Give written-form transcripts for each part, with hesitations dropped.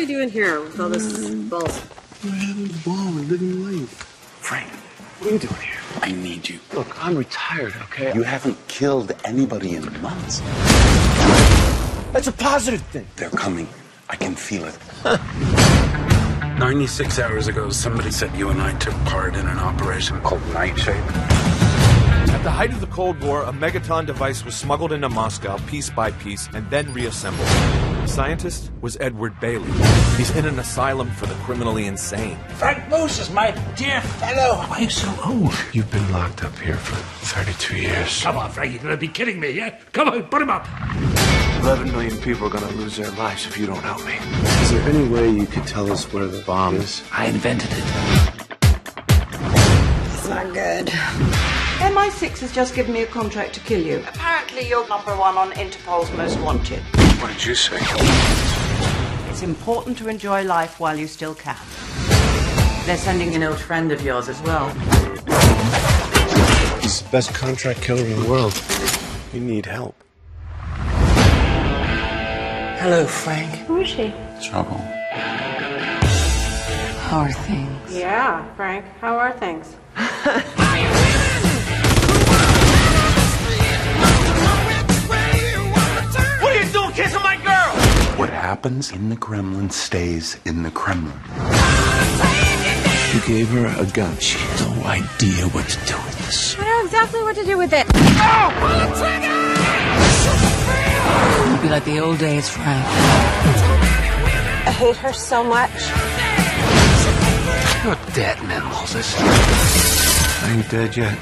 you doing here with all this bulk? We're having a ball. We're living life. Frank, what are you doing here? I need you. Look, I'm retired, okay? You haven't killed anybody in months. That's a positive thing. They're coming. I can feel it. 96 hours ago, somebody said you and I took part in an operation called Nightshade. At the height of the Cold War, a Megaton device was smuggled into Moscow piece by piece and then reassembled. The scientist was Edward Bailey. He's in an asylum for the criminally insane. Frank Moose is my dear fellow. Why are you so old? You've been locked up here for 32 years. Come on, Frank, you're gonna be kidding me, yeah? Come on, put him up. 11 million people are gonna lose their lives if you don't help me. Is there any way you could tell us where the bomb is? I invented it. It's not good. MI6 has just given me a contract to kill you. Apparently you're #1 on Interpol's Most Wanted. What did you say? It's important to enjoy life while you still can. They're sending an old friend of yours as well. He's the best contract killer in the world. We need help. Hello, Frank. Who is she? Trouble. How are things? Yeah, Frank. How are things? What are you doing kissing my girl? What happens in the Kremlin stays in the Kremlin. You gave her a gun. She has no idea what to do with this. I know exactly what to do with it. It'll be like the old days, Frank. I hate her so much. You're dead, man, Moses. I ain't dead yet.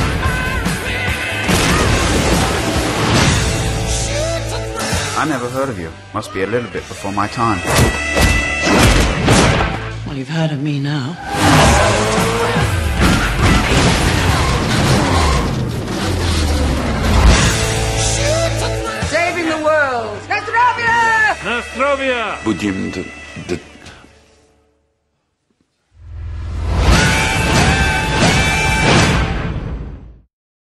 I never heard of you. Must be a little bit before my time. Well, you've heard of me now. Saving the world! Nostrovia! Nostrovia! Будем